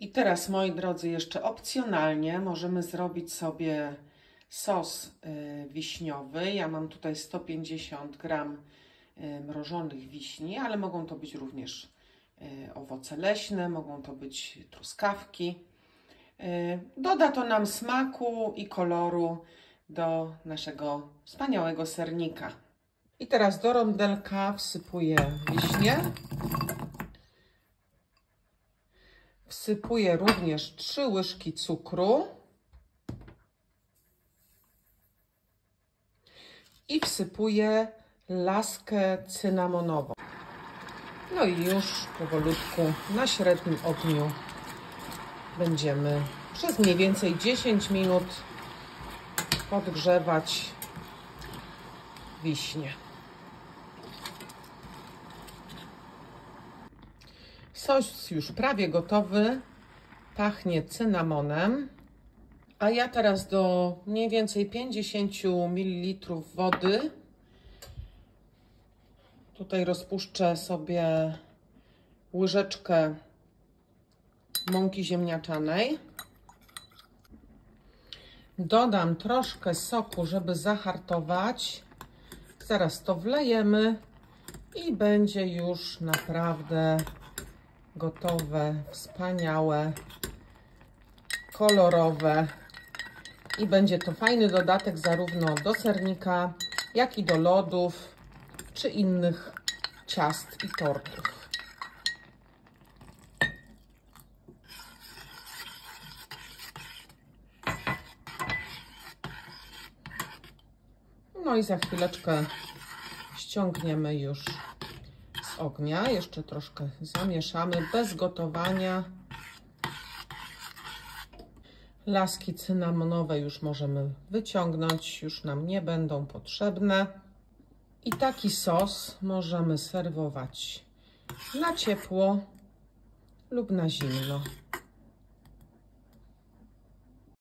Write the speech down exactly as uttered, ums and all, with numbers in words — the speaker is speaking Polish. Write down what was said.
I teraz, moi drodzy, jeszcze opcjonalnie możemy zrobić sobie sos wiśniowy. Ja mam tutaj sto pięćdziesiąt gram mrożonych wiśni, ale mogą to być również owoce leśne, mogą to być truskawki. Doda to nam smaku i koloru do naszego wspaniałego sernika. I teraz do rondelka wsypuję wiśnie. Wsypuję również trzy łyżki cukru. I wsypuję laskę cynamonową. No i już powolutku na średnim ogniu będziemy przez mniej więcej dziesięć minut podgrzewać wiśnie. Sos już prawie gotowy, pachnie cynamonem, a ja teraz do mniej więcej pięćdziesięciu mililitrów wody tutaj rozpuszczę sobie łyżeczkę mąki ziemniaczanej. Dodam troszkę soku, żeby zahartować. Zaraz to wlejemy i będzie już naprawdę gotowe, wspaniałe, kolorowe. I będzie to fajny dodatek zarówno do sernika, jak i do lodów, czy innych ciast i tortów. No i za chwileczkę ściągniemy już z ognia. Jeszcze troszkę zamieszamy bez gotowania. Laski cynamonowe już możemy wyciągnąć, już nam nie będą potrzebne. I taki sos możemy serwować na ciepło lub na zimno.